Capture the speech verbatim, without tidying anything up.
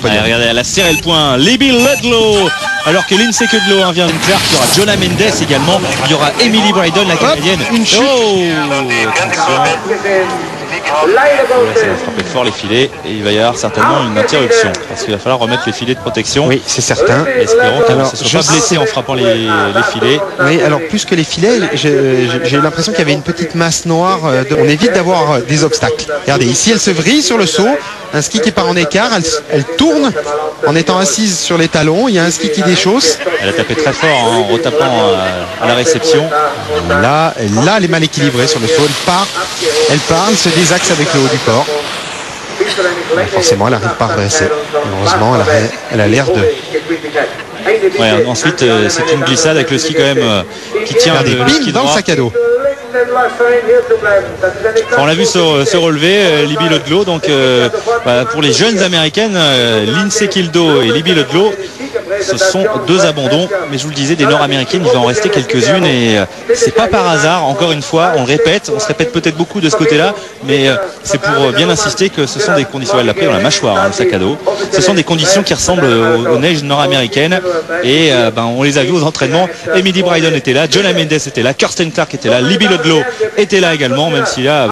podium. Allez, regardez, elle a serré le point. Libby Ludlow. Alors que Lindsay Kudlow hein, vient d'une Clark, il y aura Jonah Mendes également. Il y aura Emily Brydon, la canadienne. Hop, une chute. Oh, attention. Là, ça va frapper fort les filets et il va y avoir certainement une interruption parce qu'il va falloir remettre les filets de protection. Oui, c'est certain. Espérons qu'elle ne Alors, se soit pas blessée en frappant les, les filets. Oui, alors plus que les filets, j'ai j'ai eu l'impression qu'il y avait une petite masse noire. euh, de- On évite d'avoir euh, des obstacles. Regardez, ici elle se vrille sur le saut. Un ski qui part en écart, elle, elle tourne en étant assise sur les talons. Il y a un ski qui déchausse. Elle a tapé très fort hein, en retapant euh, à la réception. Là, là, elle est mal équilibrée sur le saut. Elle part, elle part, elle se désaxe avec le haut du corps. Et forcément, elle n'arrive pas à redresser. Heureusement, elle a, elle a l'air de... Ouais, ensuite, euh, c'est une glissade avec le ski quand même euh, qui tient Regardez, le, le bim, ski dans le droit. sac à dos. Enfin, on l'a vu se, se relever, euh, Libby Ludlow. Donc, euh, bah, pour les jeunes américaines, euh, Lindsay Kudlow et Libby Ludlow, ce sont deux abandons. Mais je vous le disais, des Nord-américaines, il va en rester quelques-unes. Et euh, c'est pas par hasard, encore une fois, on le répète, on se répète peut-être beaucoup de ce côté-là, mais euh, c'est pour euh, bien insister que ce sont des conditions. Elle l'a pris dans la mâchoire, hein, le sac à dos. Ce sont des conditions qui ressemblent aux, aux neiges nord-américaines. Et euh, ben, on les a vus aux entraînements. Emily Brydon était là, Jonah Mendes était là, Kirsten Clark était là, Libby Ludlow était là également, même s'il a